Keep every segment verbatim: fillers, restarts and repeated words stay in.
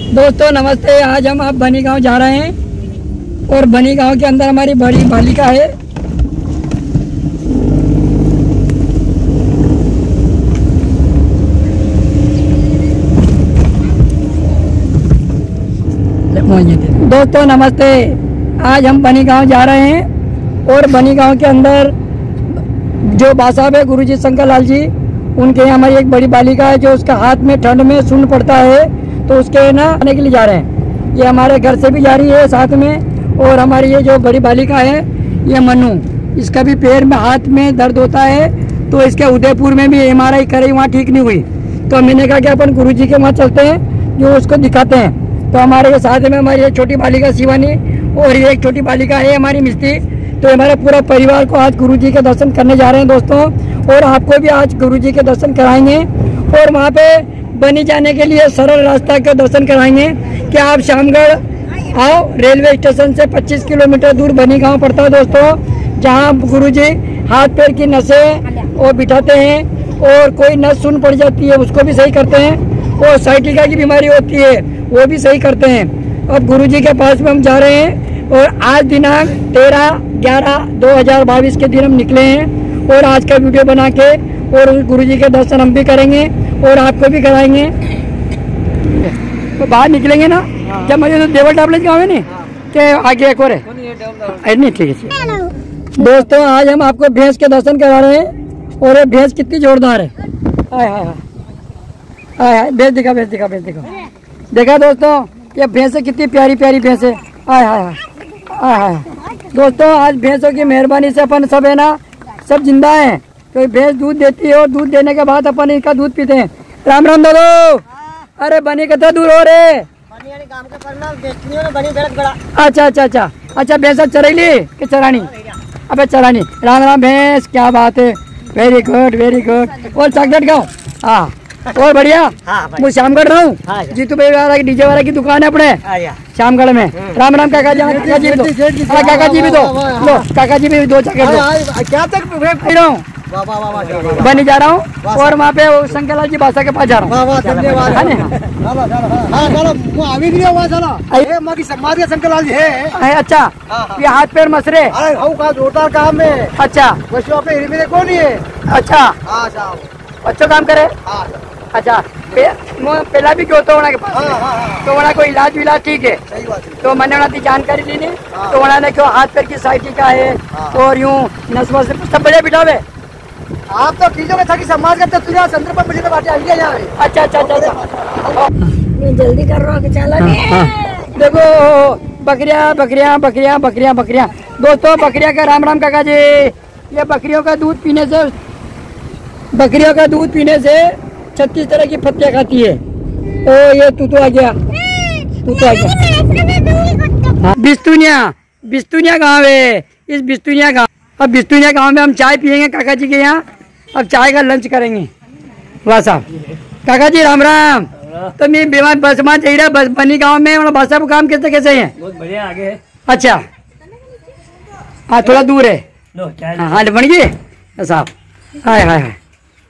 दोस्तों नमस्ते। आज हम आप बनी गांव जा रहे हैं और बनी गांव के अंदर हमारी बड़ी बालिका है। दोस्तों नमस्ते। आज हम बनी गांव जा रहे हैं और बनी गांव के अंदर जो बासाब है गुरुजी शंकर लाल जी, उनके यहाँ हमारी एक बड़ी बालिका है जो उसका हाथ में ठंड में सुन पड़ता है, तो उसके ना आने के लिए जा रहे हैं। ये हमारे घर से भी जा रही है साथ में। और हमारी ये जो बड़ी बालिका है ये मनु, इसका भी पैर में हाथ में दर्द होता है, तो इसके उदयपुर में भी एम आर आई कराई, वहाँ ठीक नहीं हुई। तो मैंने कहा कि अपन गुरुजी के वहाँ चलते हैं, जो उसको दिखाते हैं। तो हमारे ये साथ में हमारी एक छोटी बालिका शिवानी और ये एक छोटी बालिका है हमारी मिस्ती। तो हमारे पूरा परिवार को आज गुरुजी के दर्शन करने जा रहे हैं दोस्तों, और आपको भी आज गुरुजी के दर्शन कराएंगे। और वहाँ पे बनी जाने के लिए सरल रास्ता के दर्शन कराएंगे कि आप शामगढ़ आओ। रेलवे स्टेशन से पच्चीस किलोमीटर दूर बनी गांव पड़ता है दोस्तों, जहाँ गुरुजी हाथ पैर की नसें और बिठाते हैं, और कोई नस सुन पड़ जाती है उसको भी सही करते हैं, और साइटिका की बीमारी होती है वो भी सही करते हैं। अब गुरुजी के पास में हम जा रहे हैं, और आज दिनांक तेरह ग्यारह दो हजार बाईस के दिन हम निकले हैं, और आज का वीडियो बना के और गुरुजी के दर्शन हम भी करेंगे और आपको भी कराएंगे। तो बाहर निकलेंगे ना जब मुझे तो देवर टापलेज गाँव है नहीं के आगे एक और है नहीं, ठीक है। दोस्तों आज हम आपको भैंस के दर्शन करा रहे हैं, और ये भैंस कितनी जोरदार है। हाय हाय हाय हाय, भैंस दिखा भैंस दिखा भैंस दिखा देखा दोस्तों, ये भैंस कितनी प्यारी प्यारी भैंस है। हाय हाय हाय हाय। दोस्तों आज भैंसों की मेहरबानी से अपन सब है ना सब जिंदा हैं। तो भैंस दूध देती है, और दूध देने के बाद अपन इनका दूध पीते हैं। राम राम दादो। अरे बनी कितना दूर हो रहे? अच्छा अच्छा अच्छा अच्छा। भैंसा चरेली कि चरानी? अबे चरानी। राम राम भैंस, क्या बात है, वेरी गुड वेरी गुड। और चॉकलेट गाँव, हाँ और बढ़िया। मैं शामगढ़ रहा हूँ, जीतू भाई वाला डीजे वाला की दुकान है अपने शामगढ़ में। राम राम काका जी, काका जी भी दो, काका जी भी दो लो, काका जी भी दो चॉकलेट दो। क्या तक रहा हूँ, बनी जा रहा हूँ, और वहाँ पे शंकर लाल जी बासा के पास जा रहा हूँ। शंकर लाल जी है। अच्छा, ये हाथ पैर मसरे काम है। अच्छा कौन है? अच्छा अच्छा काम करे। अच्छा पहला भी क्यों तो वहाँ के पास, तो वहाँ कोई इलाज विलाज ठीक है। तो मैंने वहाँ जानकारी ली नहीं, तो वहाँ ने क्यों हाथ पैर की साइटिका है और यूँ नस वस सब बढ़िया बिठावे। आप तो कीजिए था कि समाज का तुझे संदर्भ पर मुझे बातें आ गया। अच्छा अच्छा अच्छा, मैं जल्दी कर रहा हूँ कि चलो। देखो बकरियाँ बकरियाँ बकरियाँ बकरियाँ बकरियाँ। दोस्तों बकरियाँ का राम राम काका जी। ये बकरियों का दूध पीने से बकरियों का दूध पीने से छत्तीस तरह की पत्तियाँ खाती है। ओ ये तू तो आ गया, तू तो आ गया। बिस्तुनिया बिस्तुनिया गाँव है, इस बिस्तुनिया गाँव। अब बिस्तुनिया गाँव में हम चाय पियेंगे काका जी के यहाँ। अब चाय का लंच करेंगे। वाह साहब, काका जी राम राम। तो मैं बीमार बस मान चाहिए बस बनी गाँव में मतलब बस सब काम कैसे कैसे है? बहुत बढ़िया आगे है। अच्छा हाँ थोड़ा दूर है। हाँ हाँ बन गई साहब। हाय हाय हाय।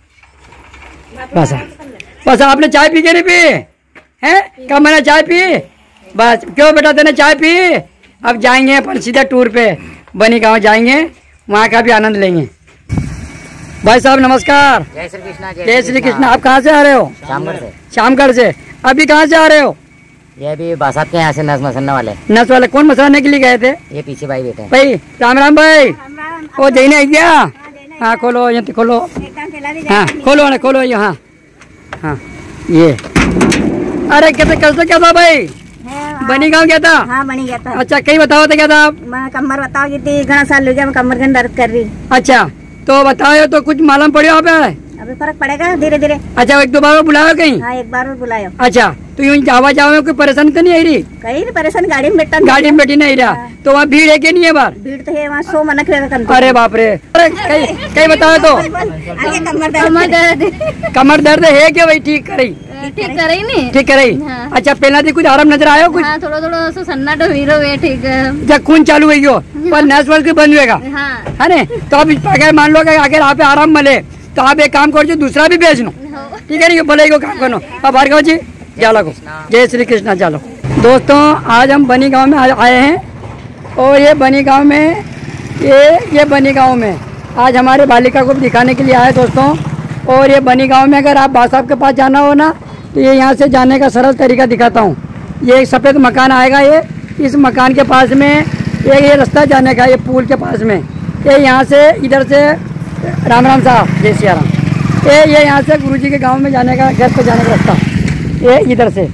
बस बस आपने चाय पी के नहीं पी है? कब मैंने चाय पी? बस क्यों बेटा तेने चाय पी? अब जाएंगे अपन सीधा टूर पे बनी गांव जाएंगे, वहाँ का भी आनंद लेंगे। भाई साहब नमस्कार। जय श्री कृष्णा। जय श्री कृष्णा। आप कहाँ से आ रहे हो? शामगढ़ से। शामगढ़ से। अभी कहाँ से आ रहे हो? ये भी बासाब के यहाँ से नस मसलने वाले। नस वाले कौन मसाने के लिए गए थे? ये पीछे भाई बैठे। भाई राम राम भाई। ओ जैने आई क्या? हाँ खोलो यहाँ खोलो। हाँ खोलो ना खोलो यहाँ। हाँ ये अरे कैसे कैसे क्या था भाई? बनी गाँव क्या था? हाँ बनी गया था। अच्छा कहीं बताओ तो क्या था आप? मैं कमर बताओ कि घना साल हो गया, मैं कमर में दर्द कर रही। अच्छा तो बताओ तो कुछ मालूम पड़े आप? अभी फर्क पड़ेगा धीरे धीरे। अच्छा एक दो बार बुलाओ कहीं? हाँ एक बार बुलायो। अच्छा तो यूँ जावा जावा में कोई परेशानी तो नहीं आई रही? कहीं नहीं परेशानी, गाड़ी में बैठा गाड़ी में बैठी नहीं रहा। तो वहाँ भीड़ है कि नहीं है बार? भीड़ तो है वहाँ, सो मनक रहेगा। अरे बाप रे। अरे कहीं कहीं बताओ तो। कमर दर्द कमर दर्द है क्या भाई? ठीक करे ठीक करे नहीं ठीक करे। अच्छा पहला दिन कुछ आराम नजर आयो कुछ? हाँ थोड़ा थोड़ा सन्नाटो हीरो है। ठीक है जब खून चालू हुई हो पर नस वस बंद हुएगा हाँ है ना? तो अब अगर मान लो अगर आप आराम मिले तो आप एक काम करो दूसरा भी भेज लो, ठीक है नहीं? भले को काम करो। अब भार्गव जी जाला को। जय श्री कृष्णा। चलो दोस्तों, आज हम बनी गांव में आए हैं और ये बनी गांव में ये ये बनी गांव में आज हमारे बालिका को दिखाने के लिए आए दोस्तों। और ये बनी गांव में अगर आप बाबा साहब के पास जाना हो ना, तो ये यहाँ से जाने का सरल तरीका दिखाता हूँ। ये एक सफ़ेद मकान आएगा, ये इस मकान के पास में एक ये रास्ता जाने का, ये पुल के पास में ये यहाँ से इधर से राम राम साहब, जय सिया राम। ये ये यहाँ से गुरुजी के गांव में जाने का, घर पे जाने का रास्ता ये इधर से,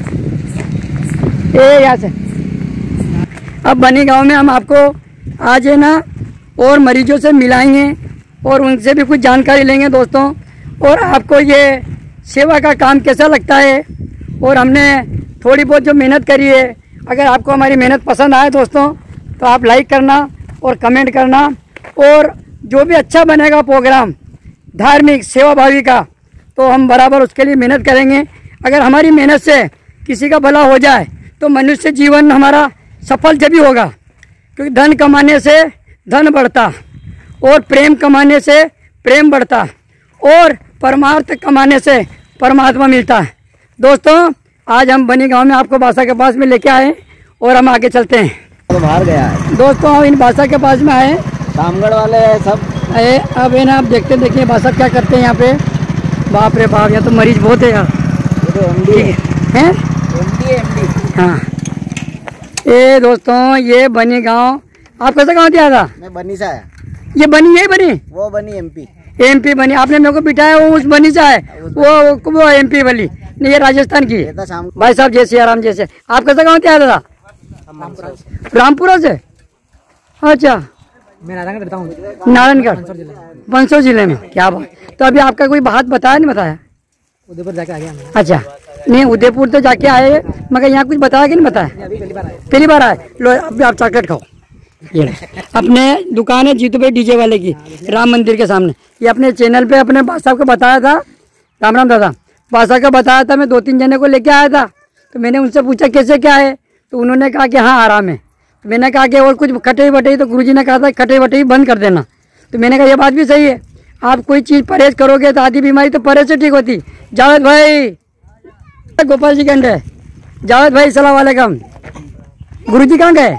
ये यहाँ से। अब बनी गांव में हम आपको आज है ना और मरीजों से मिलाएंगे और उनसे भी कुछ जानकारी लेंगे दोस्तों। और आपको ये सेवा का काम कैसा लगता है और हमने थोड़ी बहुत जो मेहनत करी है, अगर आपको हमारी मेहनत पसंद आए दोस्तों तो आप लाइक करना और कमेंट करना। और जो भी अच्छा बनेगा प्रोग्राम धार्मिक सेवा भावी का, तो हम बराबर उसके लिए मेहनत करेंगे। अगर हमारी मेहनत से किसी का भला हो जाए तो मनुष्य जीवन हमारा सफल जब ही होगा, क्योंकि धन कमाने से धन बढ़ता और प्रेम कमाने से प्रेम बढ़ता और परमार्थ कमाने से परमात्मा मिलता है। दोस्तों, आज हम बनी गांव में आपको बासा के पास में लेके आए और हम आगे चलते हैं। तो बाहर गया है दोस्तों, हम इन बासा के पास में आए, रामगढ़ वाले सब आए। अब है ना, आप देखते देखिए बासा क्या करते हैं यहाँ पे। बाप रे बाप, यहाँ तो मरीज बहुत है यार। ये तो एमडी है, हैं? MD MD. हाँ, ये दोस्तों ये बनी गांव। आप कैसे गाँव दिया था? मैं बनी से आया। ये बनी यही बनी वो बनी एमपी। एमपी बनी। आपने मेरे को बिठाया, वो उस बनी से है, वो वो एमपी वाली नहीं, ये राजस्थान की। ये था शाम को। भाई साहब जय सिया राम। जैसे आप कैसे गाँव दिया था? रामपुरा से। अच्छा, मैं नारायणगढ़ रहता हूँ, नारायणगढ़ मंदसौर जिले में। क्या बात। तो अभी आपका कोई बात बताया नहीं बताया? उदयपुर जाके आ गया मैं। अच्छा, नहीं उदयपुर तो जाके आए, मगर यहाँ कुछ बताया कि नहीं बताया? अभी पहली बार आया। पहली बार आए। लो अभी आप चॉकलेट खाओ। ये ले। अपने दुकान है जीतू भाई डीजे वाले की, राम मंदिर के सामने। ये अपने चैनल पे अपने बादशाह को बताया था, राम राम दादा, बादशाह का बताया था। मैं दो तीन जने को लेके आया था, तो मैंने उनसे पूछा कैसे क्या है, तो उन्होंने कहा कि हाँ आराम है। तो मैंने कहा कि और कुछ खटई वटई, तो गुरुजी ने कहा था खटई वटई बंद कर देना। तो मैंने कहा ये बात भी सही है, आप कोई चीज़ परहेज करोगे तो आधी बीमारी तो परहेज से ठीक होती। जावेद भाई, गोपाल जी कंडे, जावेद भाई सलाम वालेकुम। गुरुजी कहाँ गए?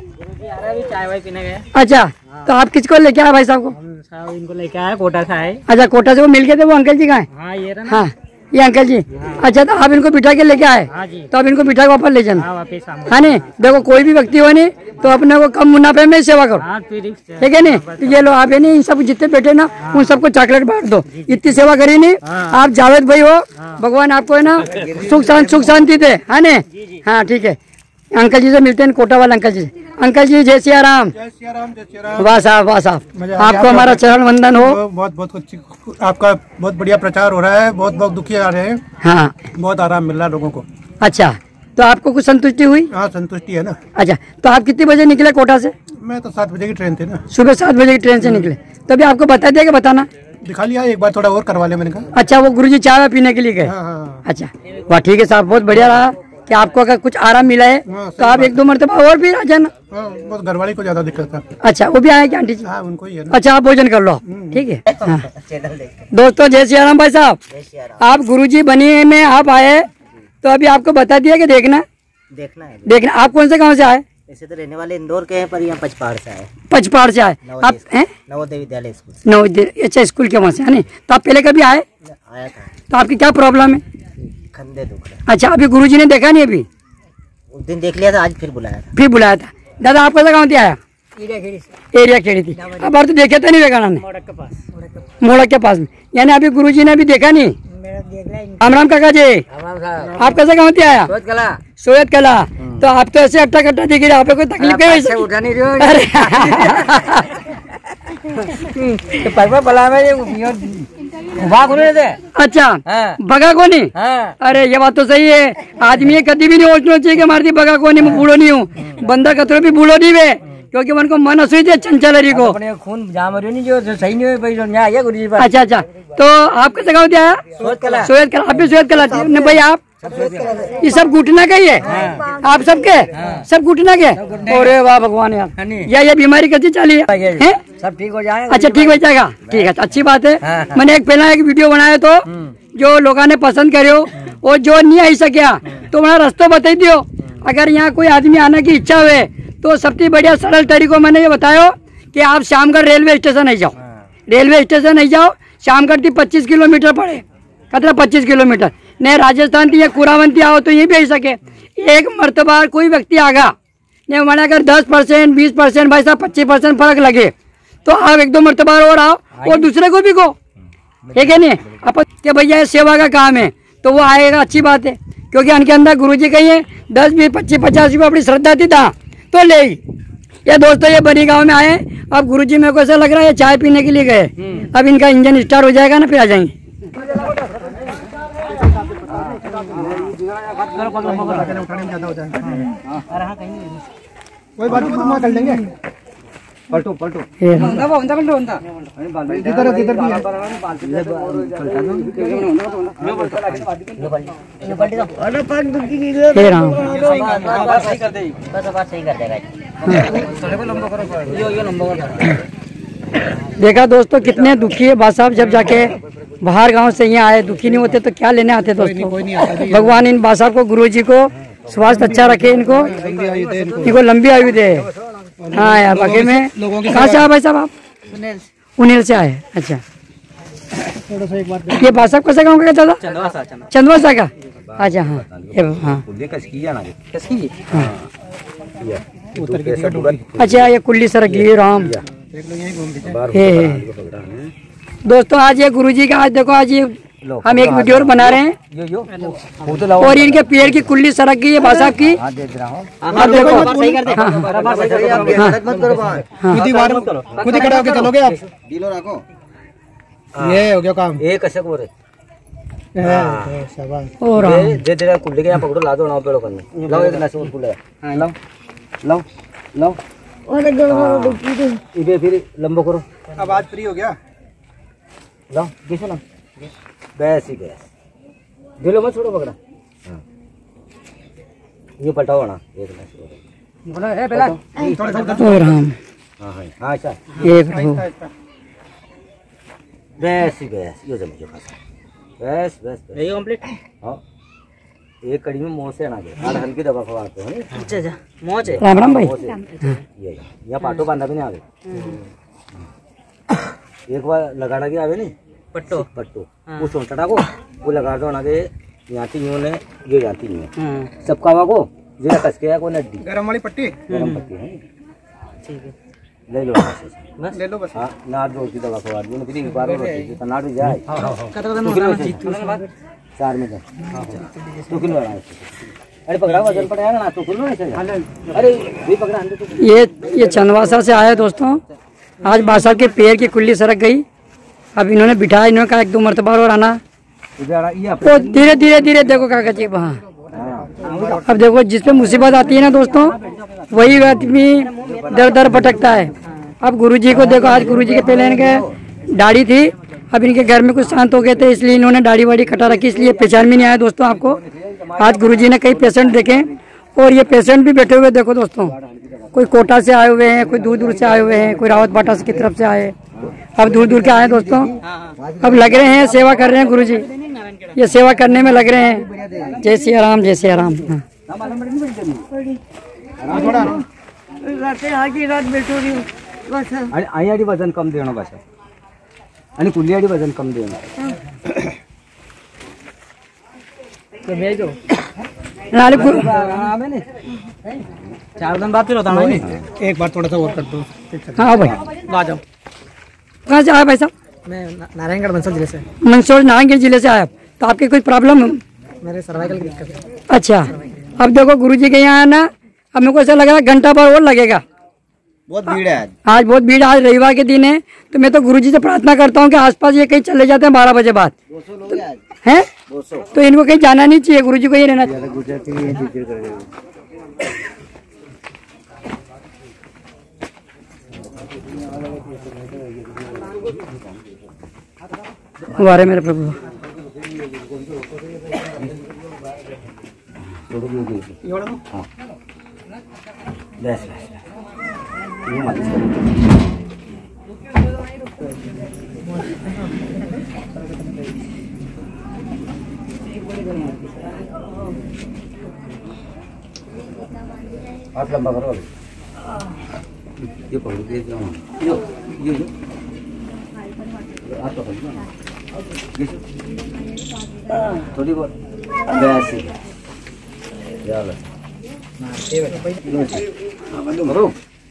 चाय वाय पीने गए। अच्छा, तो आप किसको लेके आए भाई साहब को? साहब इनको लेके आया, कोटा से आए। अच्छा, कोटा से वो मिल गए थे, वो अंकल जी कहाँ हैं? हाँ ये रहा ना। हाँ ये अंकल जी। अच्छा, तो आप इनको बिठा के लेके आए, हाँ जी। तो आप इनको बिठा के वापस ले जाना। हाँ वापिस शाम को। हाँ नहीं, देखो कोई भी व्यक्ति हो नहीं तो अपने को कम मुनाफे में सेवा करो, हाँ फिर रिक्स है। ठीक है नहीं? तो ये लो आप है नहीं, इन सब जितने बैठे ना उन सबको चॉकलेट बांट दो। इतनी सेवा करी नहीं। आप जावेद भाई हो, भगवान आपको है ना सुख शांति सुख शांति दे। हाँ नहीं? हाँ ठीक है। अंकल जी से मिलते हैं, कोटा वाले अंकल जी। अंकल जी जय सिया राम। जय सिया राम, जय सिया राम। वाह साहब, वाह साहब, मजा आ गया। आपको हमारा चरण वंदन हो। बहुत बहुत कुछ आपका बहुत बढ़िया प्रचार हो रहा है। बहुत बहुत दुखी आ रहे हैं, हाँ बहुत आराम मिल रहा है लोगों को। अच्छा, तो आपको कुछ संतुष्टि हुई? हाँ संतुष्टि है ना। अच्छा, तो आप कितने बजे निकले कोटा से? मैं तो सात बजे की ट्रेन थी ना। सुबह सात बजे की ट्रेन से निकले, तो अभी आपको बता दिया कि बताना? दिखा लिया, एक बार थोड़ा और करवा लिया मैंने कहा। अच्छा, वो गुरुजी चाय पीने के लिए गए। हाँ हाँ अच्छा, वाह ठीक है साहब, बहुत बढ़िया रहा कि आपको अगर कुछ आराम मिला है हाँ, तो आप एक दो मरतबा और भी आ जाना। हाँ, बहुत घरवाली को ज्यादा दिक्कत था। अच्छा, वो भी आए क्या आंटी जी? हाँ उनको ही है ना। अच्छा, आप भोजन कर लो, ठीक है। हाँ। चैनल देख दोस्तों जय सिया राम भाई साहब, जय सिया राम। आप गुरुजी बनी में आप आए, तो अभी आपको बता दिया कि देखना देखना है। देखना। आप कौन से गाँव से आए? ऐसे तो रहने वाले इंदौर के हैं, पर यहाँ पचपहाड़ से आए। पचपहाड़ से आए आप? हैं? नवोदय विद्यालय स्कूल नवोदय, अच्छा स्कूल के वहाँ से है नहीं? तो आप पहले कभी आए? आया था। तो आपकी क्या प्रॉब्लम है? खंडे दुख रहे। अच्छा, अभी गुरुजी ने देखा नहीं अभी? उस दिन देख लिया था, आज फिर बुलाया था। फिर बुलाया था। दादा आप कैसा गाँव से आया? एरिया खेड़ी थी। अब और तो देखे तो नहीं वेगाना ने मोड़क के पास। मोड़क के पास में, यानी अभी गुरुजी ने अभी देखा नहीं। राम राम काका जी, आप कैसे गाँव से आया? सोयत कला। तो आप तो ऐसे अट्टा कट्टा दिख रहे, आप पे कोई तकलीफ नहीं वैसे? उठा नहीं रहे अरे तो परवा बला में भाग रहे थे। अच्छा, हाँ। बगा को नहीं? हाँ। अरे ये बात तो सही है, आदमी ये कभी भी नहीं सोचना चाहिए कि मारती बगा को नहीं, मैं बूढ़ो नहीं हूँ। बंदा कतरो भी बूढ़ो नहीं वे, क्योंकि उनको मन असुई थे चंचलरी को। अपने खून जाम रही नहीं जो सही नहीं हुई भाई, आ गया गुरुजी पास। अच्छा अच्छा, तो आप कैसे गाँव से आया? सोयत कला। सोयत कला। आप भी सोयत कला थी भाई? आप ये सब घुटना का ही है? आप सबके सब घुटना के? अरे वाह भगवान यार, या ये बीमारी कैसी चली है? सब ठीक हो जाएगा। अच्छा ठीक हो जाएगा, ठीक है, अच्छी बात है। मैंने एक पहला एक वीडियो बनाया तो जो लोगों ने पसंद करे और जो नहीं आई सकिया तो वहाँ रास्ता बता दियो। अगर यहाँ कोई आदमी आने की इच्छा हुए तो सबसे बढ़िया सरल तरीको मैंने ये बतायो कि आप शामगढ़ रेलवे स्टेशन नहीं जाओ, रेलवे स्टेशन नहीं जाओ, शामगढ़ थी पच्चीस किलोमीटर पड़े, कितना पच्चीस किलोमीटर नहीं राजस्थान थी या कुरावंती आओ तो यहीं भी सके। एक मरतबा कोई व्यक्ति आगा नहीं मैंने अगर दस परसेंट बीस परसेंट भाई साहब पच्चीस परसेंट फर्क लगे तो आप एक दो मरतबा और आओ और दूसरे को भी को, ठीक है नहीं आप कि भैया ये सेवा का काम है तो वो आएगा, अच्छी बात है। क्योंकि उनके अंदर गुरुजी कहिए दस बीस पच्चीस पचास रुपये अपनी श्रद्धा थी था तो ले ये दोस्तों ये बनी गांव में आए। अब गुरुजी मेरे को ऐसा लग रहा है चाय पीने के लिए गए, अब इनका इंजन स्टार्ट हो जाएगा ना फिर आ जाएंगे। कोई बात नहीं कर लेंगे। पलटो पलटो जिधर जिधर भी है हे राम सही कर देगा। देखा दोस्तों कितने दुखी है बा साहब, जब जाके बाहर गांव से यहाँ आए, दुखी नहीं होते तो क्या लेने आते दोस्तों। भगवान इन बा साहब को गुरुजी को स्वास्थ्य अच्छा रखे, इनको इनको लंबी आयु दे। हाँ यार बाकी में कहाँ से आए भाई साहब आप? उनेल से आए। अच्छा ये बा साहब कैसे गाँव का दादा? चंदवासा का। अच्छा हाँ हाँ अच्छा ये कुल्ली सड़क ये राम हे दोस्तों आज ये गुरुजी का आज देखो आज ये हम एक वीडियो बना रहे हैं और इनके पेड़ की कुल्ली सड़क गई है भाषा की। आप देखो खुद ही खड़े होके चलोगे आप? ये हो गया काम। ये कैसे बोल रहे और जे तेरा कुल्ली के यहाँ पकड़ो ला दो ना पेड़ों करने लाओ एक नशे और कुल्ले लाओ लाओ लाओ इधर फिर लंबो करो। अब आज फ्री हो गया लाओ कैसे ना बस ही बस दिलो मत छोड़ो पकड़ा। ये पलटाओ ना एक नशे और हम हाँ हाँ हाँ अच्छा ये प्रभु बस ही बस ये जम जो बस बस ये कंप्लीट। हाँ एक कड़ी में मोह से ना गए और हल्की दवा खवाते हैं। अच्छा अच्छा मोह से राम राम भाई ये यहाँ पाटो बांधा भी नहीं आवे। एक बार लगाना भी आवे नहीं पट्टो पट्टो वो सोचटा को वो लगा दो ना के यहाँ की यूं ने ये जाती नहीं सब कावा को जरा कस के को नड्डी गरम वाली पट्टी गरम पट्टी है ठीक है ले लो बस ले लो बस। हाँ नाड़ जोड़ की दवा खवा दी फिर एक बार रोटी तो नाड़ जाए चार में तो किलो अरे पकड़ा वजन पड़ेगा ना तो किलो अरे भी पकड़ा ये ये चंदवासा से आया दोस्तों। आज बासा के पेड़ की कुल्ली सड़क गई, अब इन्होंने बिठाया, इन्होंने कहा एक दो मरतबा और आना तो धीरे धीरे धीरे देखो क्या कहती है वहाँ। अब देखो जिस पे मुसीबत आती है ना दोस्तों वही आदमी दर दर भटकता है। अब गुरुजी को देखो आज गुरुजी के पहले इनके दाढ़ी थी, अब इनके घर में कुछ शांत हो गए थे इसलिए इन्होंने दाढ़ी वाड़ी कटा रखी, इसलिए पहचान में नहीं आया दोस्तों आपको। आज गुरुजी ने कई पेशेंट देखे और ये पेशेंट भी बैठे हुए देखो दोस्तों, कोई कोटा से आए हुए हैं, कोई दूर दूर से आए हुए हैं, कोई रावत बाटा की तरफ से आए, अब दूर दूर के आए दोस्तों। अब लग रहे हैं सेवा कर रहे हैं गुरुजी, ये सेवा करने में लग रहे हैं। जय सिया राम जय सिया राम। आई आडी वजन कम देना बस आणि कुल्ली आडी वजन कम देना चार दिन बाद फिर होता है एक बार थोड़ा सा और कर दो। हाँ भाई आ जाओ। कहाँ से आया भाई साहब? मैं नारायणगढ़ मंसूर जिले से। मंदसौर नारायणगढ़ जिले से आया, तो आपकी कोई प्रॉब्लम? मेरे सर्वाइकल की दिक्कत है। अच्छा अब देखो गुरुजी के यहाँ आना, अब मेरे को ऐसा लग रहा है घंटा भर और लगेगा, बहुत भीड़ है आज। आज बहुत भीड़, आज रविवार के दिन है, तो मैं तो गुरुजी से प्रार्थना करता हूँ कि आसपास ये कहीं चले जाते हैं बारह बजे बाद हैं, तो इनको कहीं जाना नहीं चाहिए, गुरुजी को ये रहना चाहिए। वारे मेरे प्रभु बस बस हाथ लंबा करो ये पकड़ो ये यो ये यो हाथ पकड़ो थोड़ी बहुत वैसे चलो मरो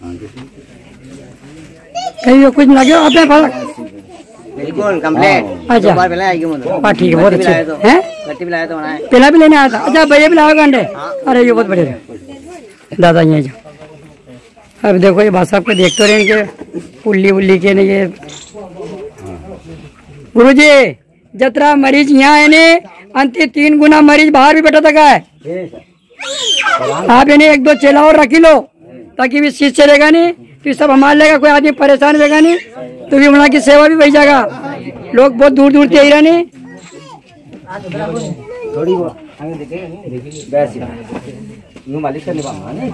कहीं कुछ लगे हो आपने फल बिल्कुल कंप्लीट अच्छा बार पहले आएगी मुझे हाँ ठीक है बहुत अच्छे हैं कट्टी भी लाया तो बनाए पहला भी लेने आया था अच्छा भैया भी लाओगे अंडे अरे ये बहुत बढ़िया दादा ये जो अब देखो ये भाषा को देखते रहे इनके उल्ली उल्ली के ने ये गुरुजी जतरा मरीज यहाँ है ने अंति तीन गुना मरीज बाहर भी बैठा था है आप इन्हें एक दो चेला और रखी लो ताकि भी चीज चलेगा नहीं तो सब हमारे लेगा कोई आदमी परेशान रहेगा नहीं तो भी वहाँ की सेवा भी बढ़ जाएगा लोग बहुत दूर दूर से ही रहने थोड़ी बहुत वैसे यूं मालिश करने पाऊंगा नहीं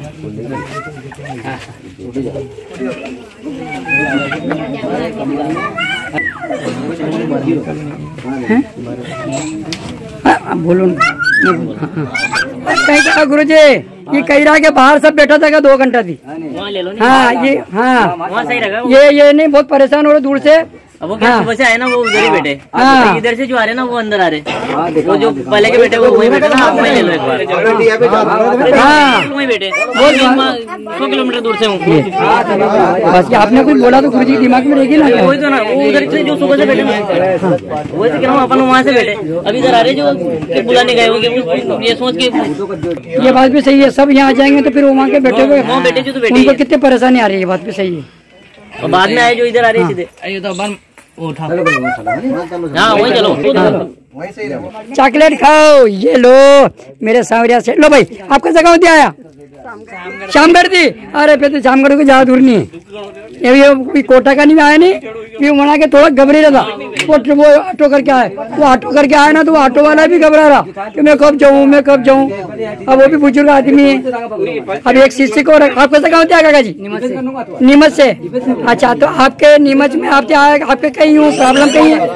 बोलो कहीं गुरु जी ये कही रहा के बाहर सब बैठा था दो घंटा थी हाँ ये हाँ ये ये नहीं बहुत परेशान हो रहे दूर से अब वो क्या सुबह से आए ना वो उधर ही बैठे हाँ इधर से जो आ रहे ना वो अंदर आ रहे वो जो पहले के बैठे वो वही बैठे ना आप वही ले लो एक बार हाँ वही बैठे सौ किलोमीटर दूर से हूँ बस ये आपने कुछ बोला तो गुरु जी दिमाग में रहेगी ना वही तो ना वो उधर से जो सुबह से बैठे वही तो कह रहा हूँ अपन वहाँ से बैठे अभी इधर आ रहे जो बुलाने गए होंगे ये सोच के ये बात भी सही है सब यहाँ आ जाएंगे तो फिर वहाँ के बैठे हुए वहाँ बैठे जो तो बैठे उनको कितनी परेशानी आ रही है ये बात भी सही है और बाद में आए जो इधर आ रहे सीधे आइए तो अपन उठा हाँ वही चलो चॉकलेट खाओ ये लो मेरे सांवरिया से लो भाई आपका जगह होती आया शामगढ़ थी अरे फिर तो शामगढ़ को ज्यादा दूर नहीं है ये कोई कोटा का नहीं आया नहीं ये मना के थोड़ा घबरे रहा था वो वो ऑटो करके आए वो ऑटो करके आया ना तो वो ऑटो वाला भी घबरा रहा कि मैं कब जाऊँ मैं कब जाऊँ अब वो भी बुजुर्ग आदमी है अब एक शिष्य को आपका जगह होती है काका जी नीमच से अच्छा तो आपके नीमच में आपके आपके कहीं हूँ प्रॉब्लम कहीं है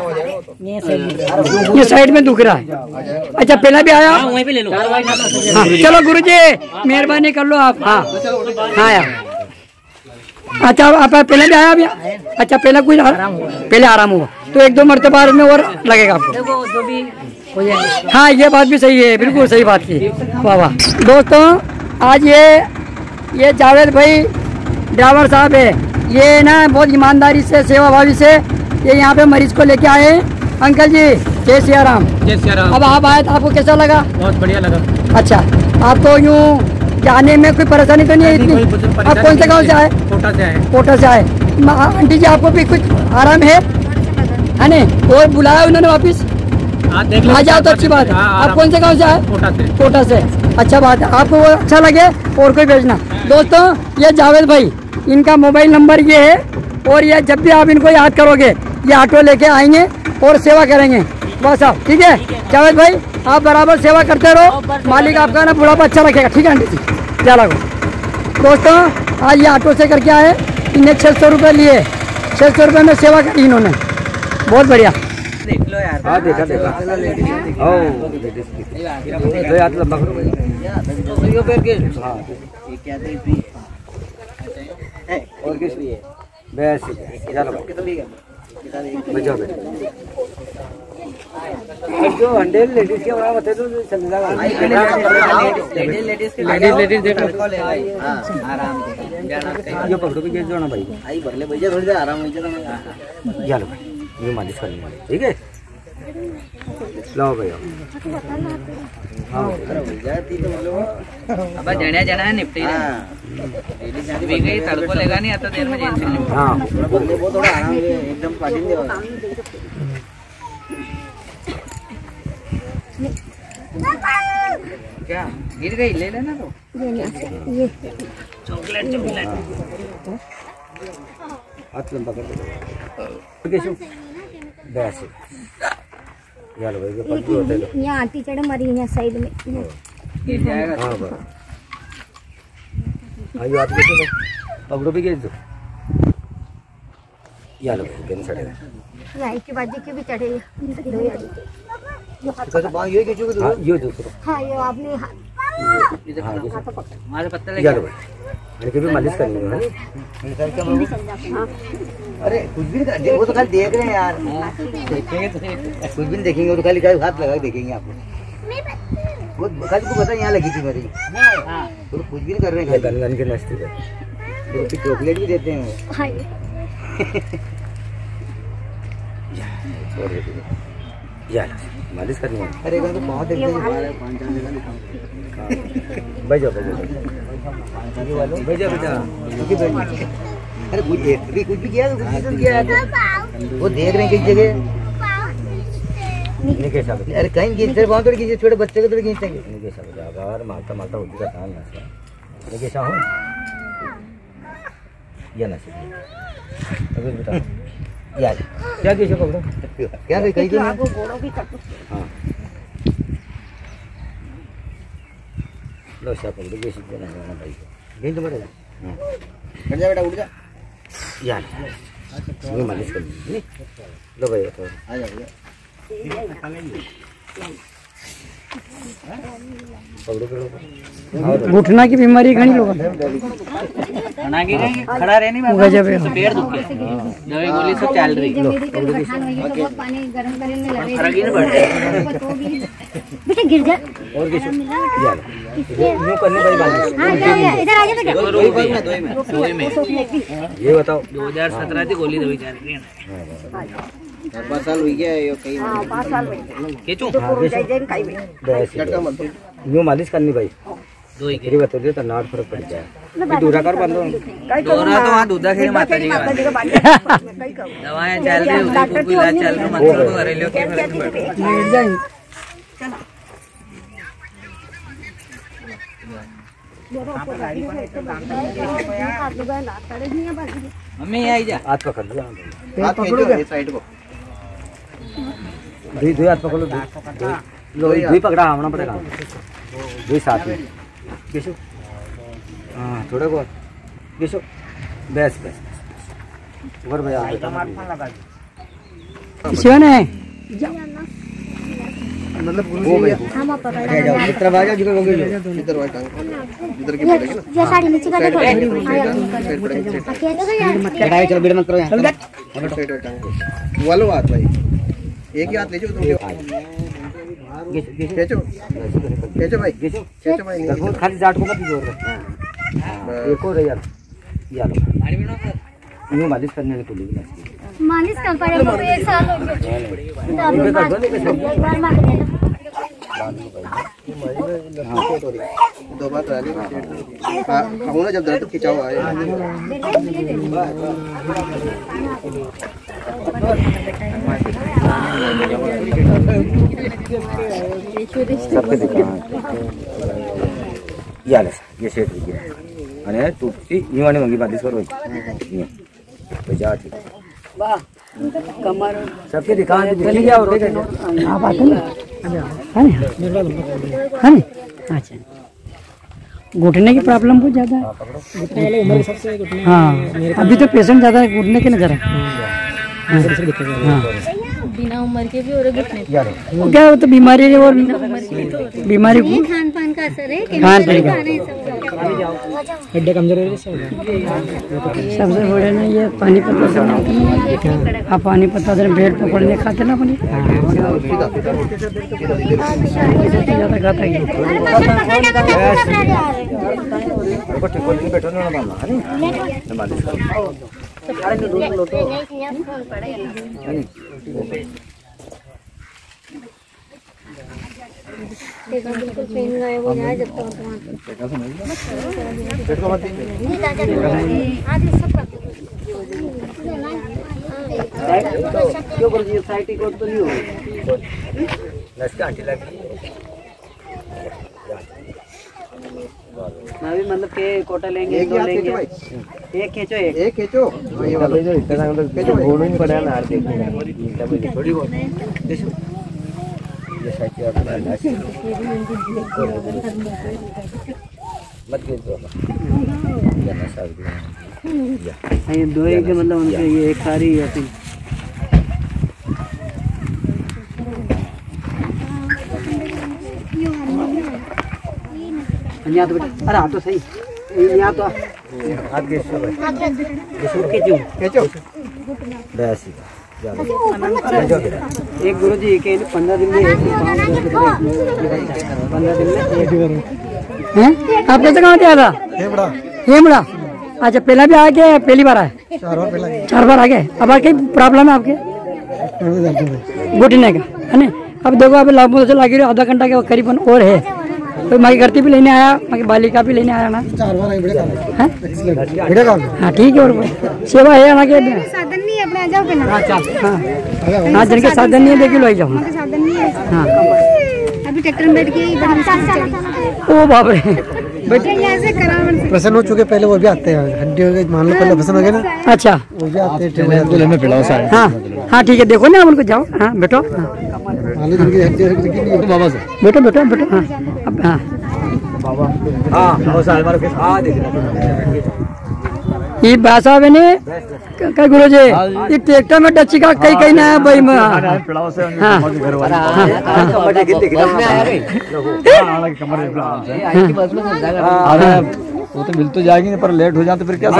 ये साइड में दुख रहा है अच्छा पहला भी आया वहीं पे ले लो हाँ चलो गुरुजी मेहरबानी कर लो आप हाँ हाँ यार अच्छा आप पहले भी आया अभी अच्छा पहले कुछ पहले आराम हुआ तो एक दो मरतबा में और लगेगा आपको जो भी हाँ ये बात भी सही है बिल्कुल सही बात की वाह वाह दोस्तों आज ये ये जावेद भाई ड्राइवर साहब है ये ना बहुत ईमानदारी से सेवा भावी से ये यहाँ पे मरीज को लेके आए अंकल जी जय सिया राम जय सिया राम अब आप आए तो आपको कैसा लगा बहुत बढ़िया लगा अच्छा आपको यूँ जाने में कोई परेशानी तो नहीं है इतनी आप कौन से गांव से आए कोटा से आए कोटा से आए आंटी जी आपको भी कुछ आराम है है नहीं और बुलाया उन्होंने वापिस आ जाओ तो अच्छी बात है आप कौन से गांव से आए कोटा से कोटा से अच्छा बात है आपको वो अच्छा लगे और कोई भेजना दोस्तों ये जावेद भाई इनका मोबाइल नंबर ये है और ये जब भी आप इनको याद करोगे ये ऑटो लेके आएंगे और सेवा करेंगे बस आप ठीक है जावेद भाई आप बराबर सेवा करते रहो मालिक आपका ना बुढ़ापा अच्छा रखेगा ठीक है आंटी जी क्या लगो दोस्तों आज ये ऑटो से करके आए इन्हें छः सौ रुपये लिए छः सौ रुपये में सेवा करी इन्होंने बहुत बढ़िया देख लो यार हाँ देखा देखा ओ दो हाथ लंबा करो और किस लिए बस चलो बचाओ जो अंडे लेडीज के बड़ा बता दो चल जाएगा लेडीज लेडीज के लेडीज लेडीज देखो आराम ये पकड़ो भी जो ना भाई आई भरले भैया थोड़ी देर आराम हो जाए चलो भाई ये मालिश करने वाले ठीक है लो भैया अब जणिया जणा निपटी रहे गई तड़को लेगा नहीं आता देर में हाँ वो थोड़ा आराम एकदम पाटिन दे क्या गिर गई ले लेना तो चॉकलेट चॉकलेट हाथ लंबा कर दो कैसे बस यार भाई ये पत्ती होते हैं यहाँ आती चढ़े मरी यहाँ साइड में गिर जाएगा हाँ बस आइए आप कैसे पकड़ो भी कैसे दो यार भाई कैसे चढ़ेगा यहाँ की बाजी की भी चढ़ेगा कैसे बांध ये खींचोगे तो ये दूसरा हाँ ये आपने इधर हमारे पत्ता ले चलो भाई के भी मालिश करनी है अरे कुछ भी नहीं वो तो खाली देख रहे हैं यार देखेंगे तो कुछ भी नहीं देखेंगे तो खाली हाथ लगा के देखेंगे आपको वो खाली को पता यहाँ लगी थी मेरी तो कुछ भी नहीं कर रहे हैं गन गन के नस्ती पे तो चॉकलेट भी देते हैं वो यार मालिश करनी है अरे तो बहुत देखते हैं भाई जाओ भाई जाओ भाई जाओ बेटा अरे कुछ भी कुछ भी किया कुछ भी तो किया वो देख रहे हैं किस जगह नहीं कैसा अरे कहीं खींचते बहुत थोड़ी खींचे छोटे बच्चे को थोड़ी खींचेंगे नहीं कैसा बता यार मारता मारता होती का काम है नहीं कैसा हो या ना अभी बता यार क्या कैसे पकड़ो क्या कहीं तो आपको गोड़ों भी काटो हां लो शाप पकड़ो कैसे देना है ना भाई गेंद तो बड़े हां उठ जा बेटा उठ जा यार ये मालिश कर ली लो भाई तो आ जाओ घुटना की बीमारी घनी लोग खाना की खड़ा रहने में गजब है पेड़ दुख गया दवाई गोली सब चल रही पानी गरम करने लगे फर्क ही नहीं पड़ रहा बेटा गिर जा और किस यार यूं करने भाई मालिश हां क्या हो गया इधर आ जा बेटा दो में दो में दो में ये बताओ दो हज़ार सत्रह की गोली दवाई जा रही है पाँच साल हो गया ये कहीं हां पाँच साल में केचू यूं मालिश करनी भाई दो ही फिर बता दे तो नाड़ फर्क पड़ जाए ये दूरा कर बंद दोरा तो वहां दूधा खेड़ी माता जी का दवाएं चल रही उधर को इलाज चल रहा मतलब को घरेलू के फर्क पड़ मिल जाए मम्मी आई जा हाथ पकड़ लिया हाथ पकड़ो इस साइड को दो दो हाथ पकड़ लो लो दो पकड़ा आना पड़ेगा दो साथ में केशव हाँ थोड़े बहुत केशव बस बस ऊपर भैया शिवन है मतलब वो भैया जाओ इधर आ जाओ जिधर होगे इधर वाइट इधर की पड़ेगी ना ये साड़ी नीचे कर दे साइड पड़ेगी लड़ाई चलो बेटा मत करो यहाँ साइड वाइट वालो हाथ भाई एक ही हाथ ले जाओ तुम खींचो खींचो भाई खींचो भाई देखो खाली जाट को मत जोर एक और यार यार यूं मालिश करने को बोली मालिश कर पड़ेगा तो एक साल हो गया एक बार मार देना दो बार करा ली हाँ ना जब दर्द खिंचाओ आए सबके दिखा यार ये सेट दिखे अरे तू यूं आने मंगी मालिश करो तो जा ठीक सबके दिखा चली गया और आप आते ना है है अच्छा घुटने की प्रॉब्लम बहुत ज्यादा है हाँ अभी तो पेशेंट ज्यादा है घुटने के नजर है बिना उम्र के भी और घुटने वो क्या वो तो बीमारी है और बीमारी ये खान पान का असर है खान पान का खाने सब हड्डी कमजोर हो सबसे बड़े ना ये पानी पत्ता से आप पानी पत्ता से पेट पकड़ने खाते ना अपनी ज्यादा खाता है बिल्कुल पेन गए वो यहाँ जब तक अभी मतलब के कोटा लेंगे एक दो हाथ लेंगे खींचो भाई एक खींचो एक एक खींचो ये वाला खींचो घोड़ों में पड़ा ना देखने थोड़ी बहुत ये साइड पे अपना मत गिर दो या ना साइड ये दो एक मतलब उनके ये एक सारी है यहाँ तो बेटा, अरे हाँ तो सही, यहाँ तो हाथ के एक गुरु जी के पंद्रह दिन में पंद्रह दिन में आप कैसे कहाँ आया था? हेमड़ा हेमड़ा। अच्छा, पहला भी आ गया, पहली बार आए? चार बार पहला चार बार आ गए। अब आके प्रॉब्लम है आपके घुटने का, है ना? अब देखो, अब लाभ से लगी आधा घंटा के करीबन और है, तो माँ की घरती भी लेने आया, माँ की बालिका भी लेने आया ना। चार बार आई, बड़े काम है। हाँ ठीक है, और सेवा है ना के साधन नहीं है अपने, आ जाओ के ना। हाँ हाँ, जिनके साधन नहीं है देखिए लो आ जाओ। साधन नहीं है। हाँ अभी ट्रैक्टर में बैठ के ओ बाप रे, बैठे यहाँ से करावन से प्रसन्न हो चुके, पहले वो भी आते हैं, हड्डी हो गई मान लो, पहले प्रसन्न हो गए ना। अच्छा, वो भी आते हैं। हाँ हाँ ठीक है, देखो ना उनको, जाओ। हाँ बैठो, बाबा से बैठो बैठो बैठो। हाँ अब हाँ ये भाषा बने कई गुरु जी, ये ट्रैक्टर में डची का कई कई ना है भाई में। हाँ वो तो मिल तो जाएगी नहीं, पर लेट हो जाते फिर क्या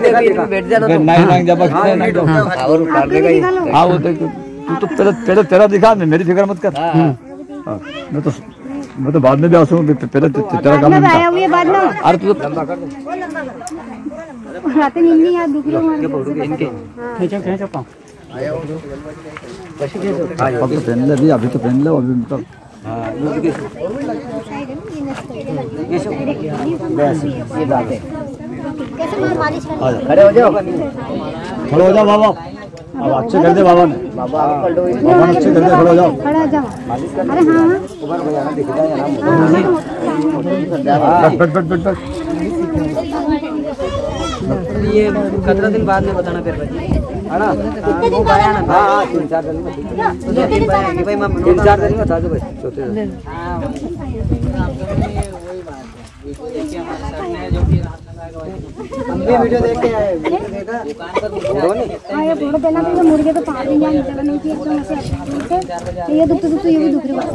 हाँ वो तो तू तो पहले पहले तेरा दिखा, मेरी फिक्र मत कर। मैं तो मैं तो बाद में भी आ सकूँ, पहले तेरा काम आया हुआ बाद में। अरे तू तो रातें नींद नहीं याद दुख रही अब तो पहन ले भी, अभी तो पहन ले अभी मतलब खड़े हो जाओ, खड़े हो जाओ बाबा, अब अच्छे कर दे बाबा ने, बाबा ने अच्छे कर दे, खड़े हो जाओ। खड़ा जाओ। अरे हाँ बैठ बैठ बैठ बैठ। ये पंद्रह दिन बाद में बताना फिर भाई, है ना? वो पाया ना, हाँ तीन चार दिन में, तीन पाया कि भाई मैं तीन चार दिन में बता दो भाई, चौथे दिन। हम भी वीडियो देख के आए, वीडियो देखा घोड़ों ने। हाँ ये घोड़े पहला तो मुर्गे तो पार नहीं जाने चला नहीं थी, एकदम ऐसे ये दुख दुख ये भी दुख रही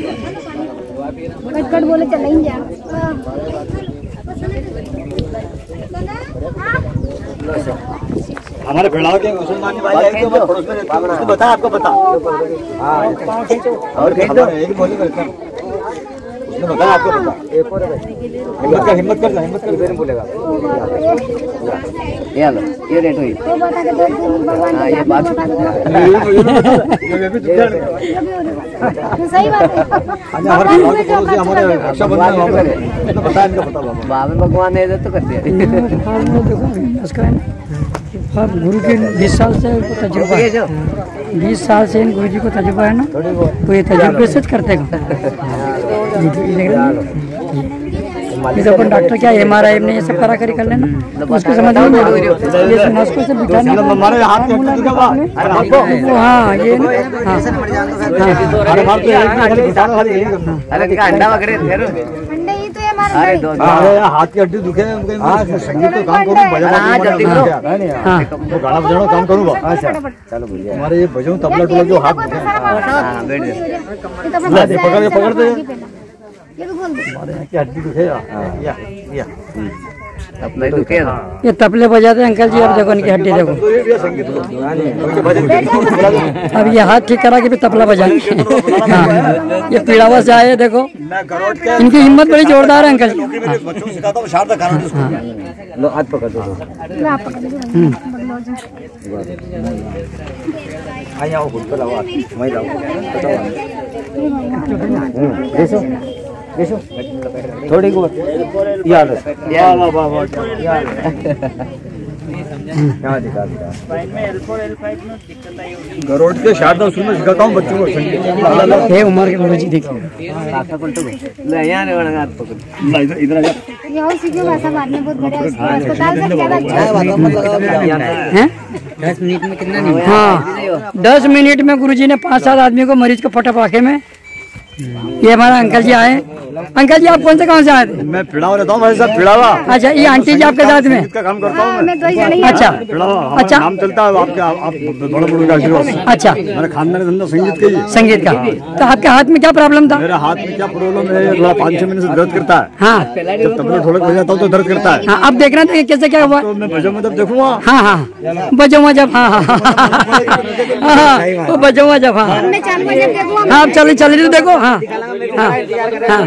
कट कट बोले चला ही जा। हमारे फिलहाल के मुसलमान भाई आए तो पड़ोस में रहते हैं, बता आपको पता। हाँ और एक बोली करते हैं, उसने बताया आपको पता। एक और हिम्मत कर, हिम्मत कर, हिम्मत कर, फिर बोलेगा। ये लो, ये रेट हुई। हाँ ये बात सही बात है। हमारे रक्षाबंधन बताया, इनको पता बाबा भगवान ने तो कर दिया। गुरु के बीस साल से तजुर्बा है, बीस साल से इन गुरु जी को तजुर्बा है ना, तो ये तजुर्बे से करते हैं। जब अपन डॉक्टर क्या एम आर आई में ये सब करा करी कर लेना, उसको समझ में नसों से बिठाने हमारे हाथ में हाँ ये अंडा वगैरह अंडे ही तो ये हमारा अरे दो अरे हाथ की हड्डी दुखे, संगीत तो काम करूँ, गाना बजाना काम करूँगा। चलो हमारे ये बजाऊँ तबला टुला जो हाथ पकड़ के पकड़ते ये भी बोल दो। हमारे यहाँ की हड्डी दुखे या या अपने दुखे ये तबले बजाते हैं अंकल जी। अब देखो इनकी हड्डी देखो, अब ये हाथ ठीक करा के भी तबला बजाएंगे। हाँ ये पीड़ावा से आए, देखो इनकी हिम्मत बड़ी जोरदार है अंकल जी। बच्चों को सिखाता हूँ शारदा खाना, लो हाथ पकड़ दो, आप पकड़ आई आओ खुद पर आओ, मैं लाऊं देखो देखो थोड़ी को यार वाह वाह वाह वाह यार क्या दिखा दिखा गरोड़ के शारदा सुनना सिखाता हूँ बच्चों को। ये उम्र के गुरु जी देखिए, ले यहाँ रे वाला हाथ पकड़, इधर इधर आ जा। ये और सीखो भाषा बाद में बहुत बड़ा अस्पताल से ज्यादा अच्छा हैं? दस मिनट में कितना नहीं? हाँ दस मिनट में गुरुजी ने पाँच सात आदमी को मरीज को फटा पाखे में ये हमारा अंकल जी आए। अंकल जी आप कौन से गाँव से आए थे? मैं पिड़ावा रहता हूँ भाई साहब, पिड़ावा। अच्छा, ये आंटी जी आपके साथ में? का काम करता हूँ मैं। अच्छा पिड़ावा, अच्छा, नाम चलता है आपके, आप बड़े बड़े का आशीर्वाद। अच्छा, मेरे खानदान धंधा संगीत का ही। संगीत का। तो आपके हाथ में क्या प्रॉब्लम था? मेरे हाथ में क्या प्रॉब्लम है, थोड़ा पाँच छह महीने से दर्द करता है। हाँ, जब तबला ढोलक बजाता हूँ तो दर्द करता है। हाँ, अब देखना था कैसे क्या हुआ? तो मैं बजाऊंगा तब देखूंगा। हाँ हाँ, बजाऊंगा जब। हाँ हाँ हाँ, वो बजाऊंगा जब। हाँ हाँ, आप चलिए चलिए देखो। हाँ हाँ हाँ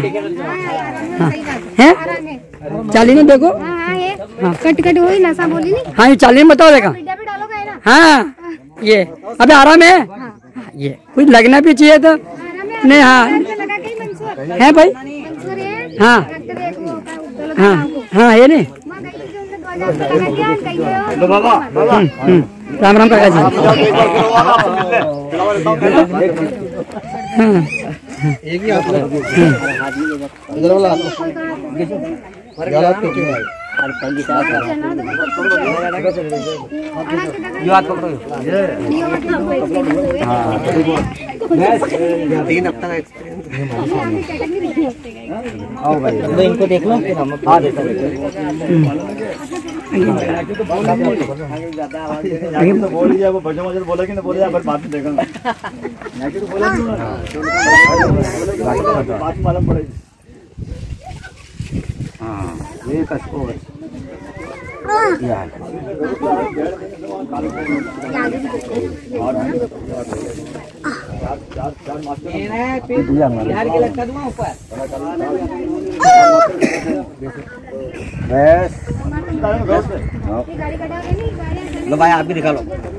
है, चाली ने देखो। कट कट वही नशा बोली नहीं। हाँ, ये चाली में बताओ देखा। हाँ, ये अबे आराम है। ये कुछ लगना भी चाहिए तो नहीं। हाँ है भाई। हाँ हाँ हाँ, ये नहीं। बाबा बाबा राम राम काका जी। एक ही हाथ इधर वाला हाथ पकड़ो। तीन हफ्ता का एक्सपीरियंस। आओ भाई, तो इनको देख लो फिर हम आ देते हैं। बोल दिया वो बजा मजा बोला कि ना बोले पर बात में देखा मैं तो बोला बात मालूम पड़ेगी। हाँ, ये कसको यार लो भाई, आप भी दिखा लो।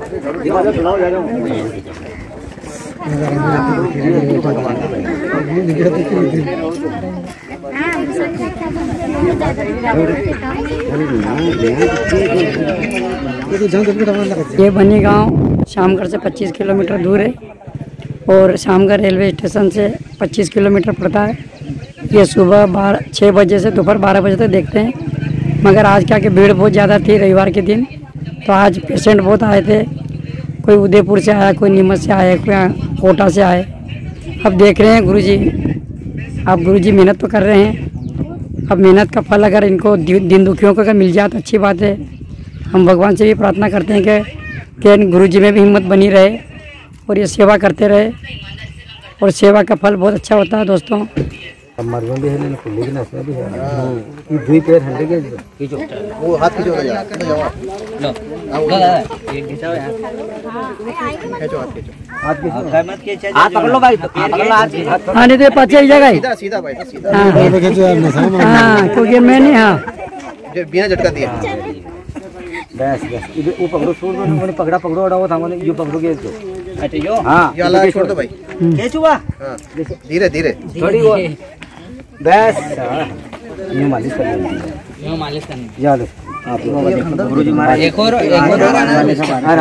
ये बनी गांव शामगढ़ से पच्चीस किलोमीटर दूर है और शामगढ़ रेलवे स्टेशन से पच्चीस किलोमीटर पड़ता है। ये सुबह बारह छः बजे से दोपहर बारह बजे तक देखते हैं, मगर आज क्या कि भीड़ बहुत ज़्यादा थी रविवार के दिन, तो आज पेशेंट बहुत आए थे। कोई उदयपुर से आया, कोई नीमच से आया, कोई कोटा से आए। अब देख रहे हैं गुरुजी, आप गुरुजी मेहनत तो कर रहे हैं। अब मेहनत का फल अगर इनको दिन दुखियों को अगर मिल जाए तो अच्छी बात है। हम भगवान से भी प्रार्थना करते हैं कि कि गुरुजी में भी हिम्मत बनी रहे और ये सेवा करते रहे, और सेवा का फल बहुत अच्छा होता है दोस्तों। मरवा भी है, लेकिन इसमें भी है ये दुई पैर हंडे के खींचो, वो हाथ खींचो जा लो लो ये खींचो यार, खींचो हाथ खींचो हाथ खींचो मत खींचो, हाथ पकड़ लो भाई, पकड़ लो हाथ। हाँ नहीं तो पीछे ही जगह सीधा सीधा भाई सीधा। हाँ क्योंकि मैंने हाँ जो बिना झटका दिया बस बस इधर वो पकड़ो, छोड़ दो, मैंने पकड़ा पकड़ो और वो थामो ये पकड़ो के इसको। अच्छा यो हां ये वाला छोड़ दो भाई, खींचो बा हां धीरे धीरे थोड़ी वो बस यूं मालिश कर लो, यूं मालिश करनी जा लो आप गुरुजी महाराज। एक और एक और मालिश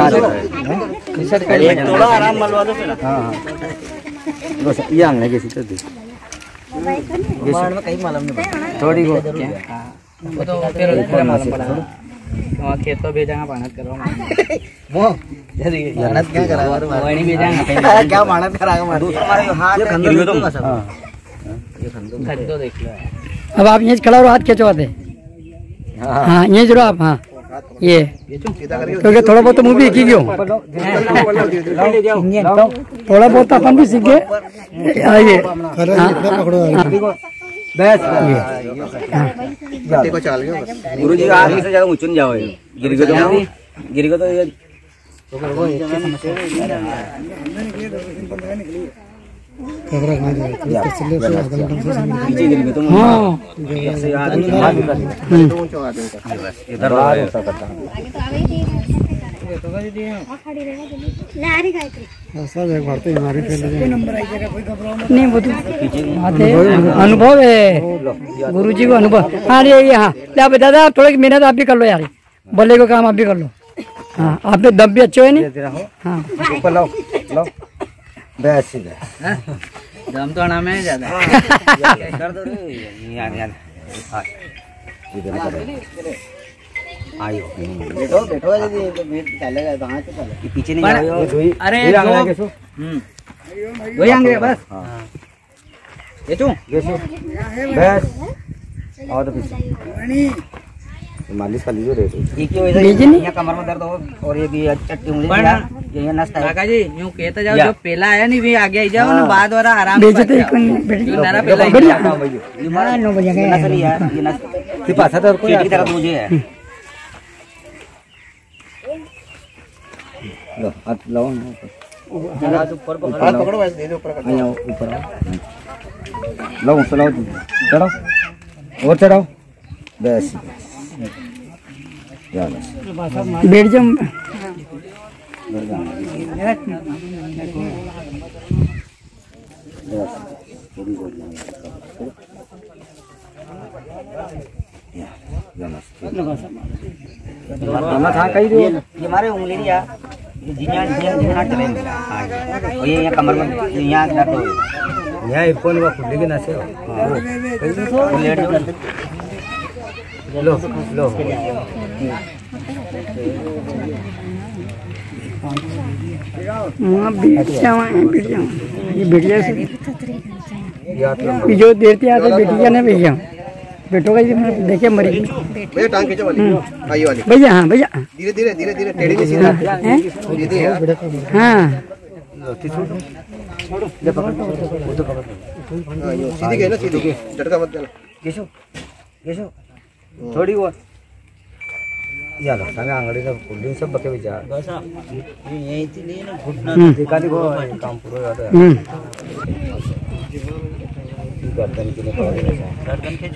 कर थोड़ा आराम मलवा दो फिर। हां हां बस ये आंगने के सीधे दे मार में कहीं मालूम नहीं थोड़ी वो क्या वो तो फिर मालूम पड़ा वहाँ खेत तो भेजांगा मेहनत कर रहा हूँ वो मेहनत क्या करा वही भेजांगा क्या मेहनत कराएगा दूसरा हमारे हाथ ये खंडो तो हां ये खंडो खंडो देख लो। अब आप यहीं खड़ा हो, हाथ खिंचवाते। हाँ यहीं जरूर आप। हाँ ये क्योंकि थोड़ा बहुत तो मुँह भी की क्यों थोड़ा बहुत अपन भी सीखे आइए बस देखो चाल गयो बस गुरुजी का आगे से ज्यादा ऊंचे नहीं जाओ, गिर गए तो गिर गए तो ये पीछे गिर गए तो हाँ इधर नहीं वो तो बात है, अनुभव है गुरुजी को अनुभव। हाँ ये यहाँ दादा आप थोड़ी मेहनत आप भी कर लो यार, बोले को काम आप भी कर लो। हाँ आप में दम भी अच्छे है नहीं। हाँ ऊपर लाओ लाओ बस दम तो आना में ज्यादा कर दो रे यार यार इधर कर आयो बैठो बैठो यदि तो वेट चलेगा तो हां से चले पीछे नहीं जाओ। अरे हम्म वही आंगे बस ये तू बस और तो पीछे मालिश कर लीजिए रे ये क्यों इधर यहाँ कमर में दर्द हो और ये भी चट्टी उंगली ये ये नस है काका जी यूं कहते जाओ जो पहला आया नहीं भी आ गया जाओ ना बाद वाला आराम से बेचते जो नारा पहला बढ़िया ये मारा नौ बजे गया नस यार ये नस के पास था कोई की तरह मुझे है लो हाथ लाओ हाथ ऊपर पकड़ो हाथ पकड़ो वैसे दे दो ऊपर कर आओ ऊपर लाओ चलाओ चढ़ाओ और चढ़ाओ बस बैठ जाओ था कहीं ये हमारे उंगली नहीं यार ये जिन्या जिन्या जिन्या चलेंगे और ये यहाँ कमर में यहाँ दर्द हो यहाँ इपोन का खुली की नसें हो लेट लो लो बैठ जाओ बैठ जाओ ये बैठ जाए जो देर से आते बेटी का ना बैठ जाओ बेटो का देखिए मरी भैया टांग खींचो वाली आइए वाली भैया हाँ भैया धीरे धीरे धीरे धीरे टेढ़ी में सीधा हाँ सीधी गए ना सीधी झटका मत देना केशव केशव थोड़ी वो या लो संग आंगड़ी का कोल्ड सब बके जा ये यही थी नहीं ना घुटना दिखा देखो काम पूरा हो जाता है गर्दन के लिए गर्दन के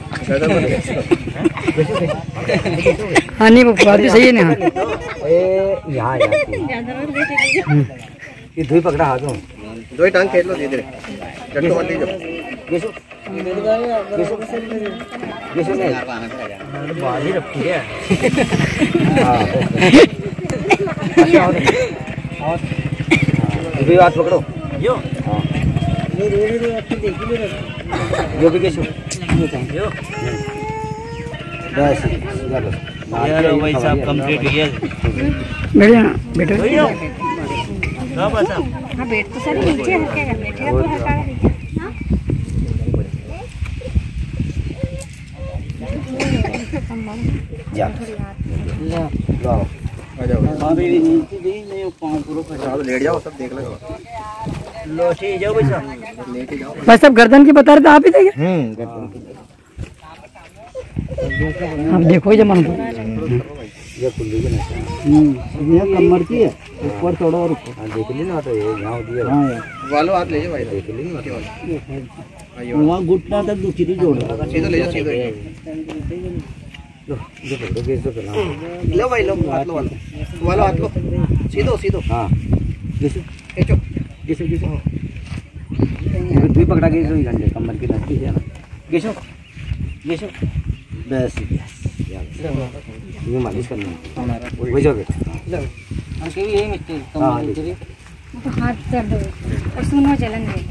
हाँ नहीं वो बात भी सही है ना ए यहाँ ये दो ही पकड़ा हाथों दो ही टांग खेल लो धीरे धीरे झटका मत दीजिए केशव केशव केशव नहीं बाजी रखी है हाँ ये भी हाथ पकड़ो यो हाँ यो भी केशव यो बस यार भाई साहब कंप्लीट किया बढ़िया बेटा हाँ बैठ तो सर नीचे हल्का बैठेगा तो हल्का जा लो आ जाओ अभी नीचे भी नहीं पांव पूरा फटा लेट जाओ सब देख लो लोटी जाओ भाई साहब लेट जाओ बस सब गर्दन की बता रहे थे आप ही थे क्या हम्म गर्दन आप देखो जब मन ये कुल्ली की नस हम्म ये कमर की है ऊपर थोड़ा और हां देख ली ना तो ये यहां दिया हां वालो हाथ ले जाओ भाई देख ली ना आइए वहां घुटना तक दुखी थी जोड़ सीधा ले जाओ सीधा लो ये पकड़ो केस तो पहला लो भाई लो हाथ लो वालो वालो हाथ लो सीधो सीधो हां केस खींचो केस केस ये दो पकड़ा के दो घंटे कमर की नस है ना केशव केशव बस ये मालिश करनी है वही जाओ बेटा हमके भी यही मिस्टेक हाँ तो हाथ दर्द हो और सुनो जलन दे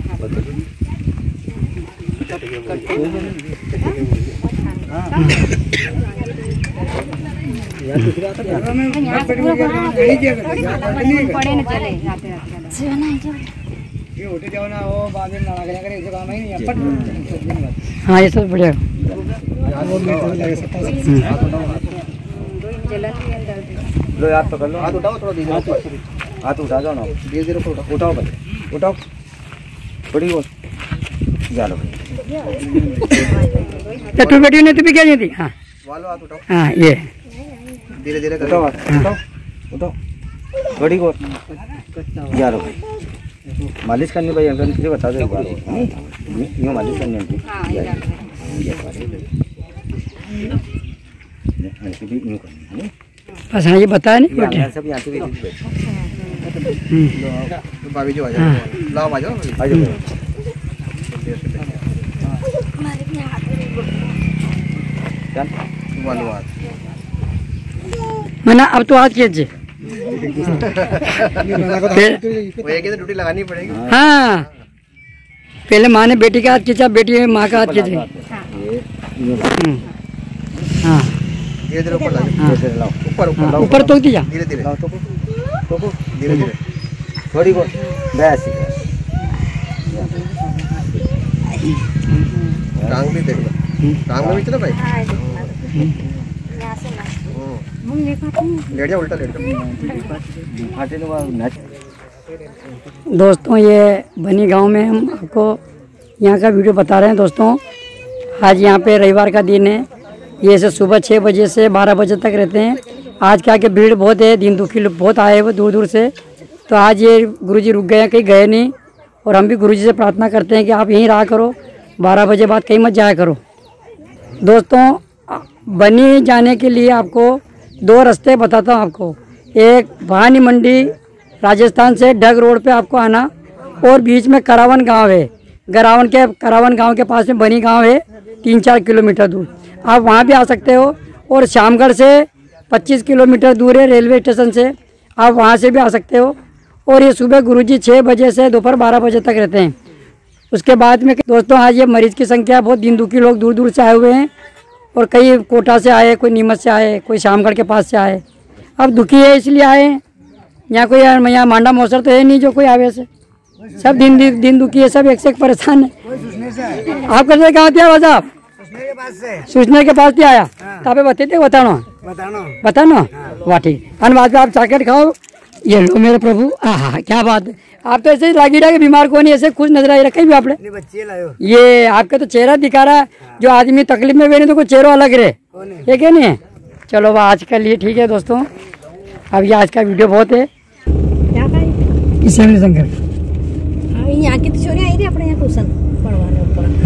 पड़े न चले जाते हाँ ये सब बढ़िया लो हाथ पकड़ लो हाथ उठाओ थोड़ा धीरे हाथ उठा जाओ ना धीरे धीरे उठाओ उठाओ भाई उठाओ थोड़ी वो जा लो तो बेटी ने तो भी क्या थी हाँ वालो हाथ उठाओ हाँ ये धीरे धीरे उठाओ उठाओ उठाओ थोड़ी वो जा लो मालिश करनी भाई अंकल किसी बता दो यूँ मालिश करनी ऐसे भी यूँ करनी बस हाँ ये बताया नहीं बेटे सब यहाँ से भी भाभी जो आ जाओ लाओ आ जाओ आ जाओ वालो हाथ मना अब तो आज कीजिए वो एक ही तो ड्यूटी लगानी पड़ेगी हाँ पहले माँ ने बेटी का हाथ खींचा बेटी ने माँ का हाथ खींचे हाँ धीरे धीरे ऊपर लाओ ऊपर ऊपर लाओ ऊपर तो दिया धीरे धीरे लाओ तो तो धीरे धीरे थोड़ी बहुत बस टांग भी देख लो, टांग में भी चला भाई। लेट जा, उल्टा लेट जा। दोस्तों ये बनी गांव में हम आपको यहाँ का वीडियो बता रहे हैं। दोस्तों आज यहाँ पे रविवार का दिन है, ये से सुबह छः बजे से बारह बजे तक रहते हैं। आज क्या कि भीड़ बहुत है, दिन दुखी लोग बहुत आए हुए दूर दूर से, तो आज ये गुरुजी रुक गए, कहीं गए नहीं। और हम भी गुरुजी से प्रार्थना करते हैं कि आप यहीं रहा करो, बारह बजे बाद कहीं मत जाया करो। दोस्तों बनी जाने के लिए आपको दो रास्ते बताता हूँ आपको। एक भानी मंडी राजस्थान से डग रोड पे आपको आना, और बीच में करावन गांव है, गरावन के करावन गांव के पास में बनी गांव है, तीन चार किलोमीटर दूर, आप वहां भी आ सकते हो। और श्यामगढ़ से पच्चीस किलोमीटर दूर है रेलवे स्टेशन से, आप वहां से भी आ सकते हो। और ये सुबह गुरुजी छः बजे से दोपहर बारह बजे तक रहते हैं। उसके बाद में दोस्तों आज ये मरीज़ की संख्या बहुत, दिन दुखी लोग दूर दूर से आए हुए हैं, और कई कोटा से आए, कोई नीमच से आए, कोई श्यामगढ़ के पास से आए। अब दुखी है इसलिए आए हैं, यहाँ कोई यहाँ मांडा मौसर तो है नहीं जो कोई आवे से, सब दिन दिन दुखी है, सब एक से एक परेशान है। आप कैसे कहाँ थे आवाज? आप सूचना के पास भी आया, तो आप बताते बताना बताना वाह ठीक। अनबाद आप चॉकलेट खाओ, ये लो मेरे प्रभु, हाँ क्या बात है। आप तो ऐसे ही लागी रहा बीमार को नहीं, ऐसे खुश नजर आई रखे भी आपने। ये आपका तो चेहरा दिखा रहा है, जो आदमी तकलीफ में बैठे तो कोई चेहरा अलग रहे, ये क्या नहीं है। चलो वह आज का लिए ठीक है दोस्तों, अब ये आज का वीडियो बहुत है। शंकर यहाँ की तो छोरी आई थी अपने यहाँ ट्यूशन पढ़वाने ऊपर।